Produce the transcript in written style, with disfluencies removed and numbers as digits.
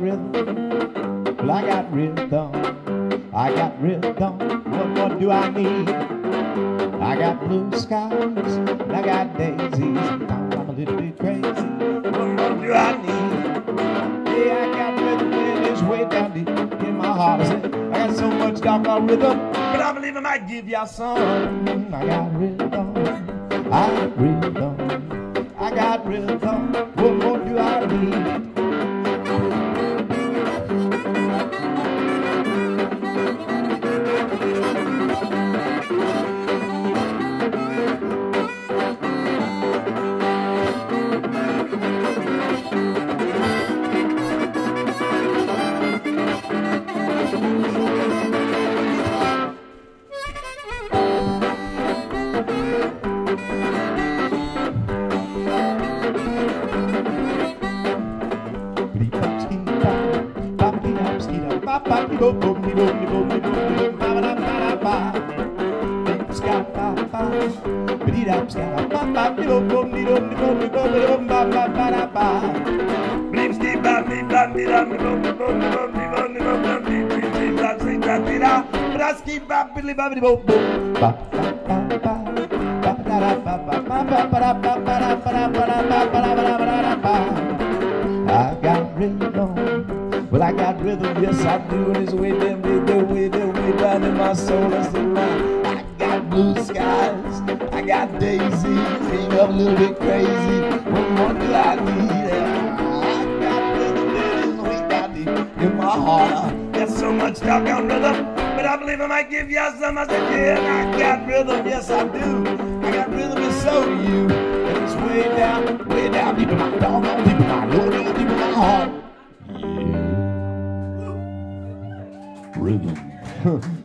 rhythm. Well, I got rhythm. I got rhythm. What more do I need? I got blue skies and I got daisies. I'm a little bit crazy. What more do I need? Yeah, I got rhythm and it's way down deep in my heart. I got so much doggone rhythm, but I believe I might give y'all some. I got rhythm. I got rhythm. I got rhythm. What more do I need? I got rhythm. Well, I got rhythm, yes I do, and it's way down, way down in my soul. That's the line. I got blue skies, I got daisies, ain't a little bit crazy. What more do I need? I got rhythm, that is way down deep in my heart. Got so much doggone rhythm, but I believe I might give y'all some. I said, yeah, I got rhythm, yes I do. I got rhythm, and so do you. And it's way down deep in my doggone, deep in my low down, deep in my heart. Rhythm.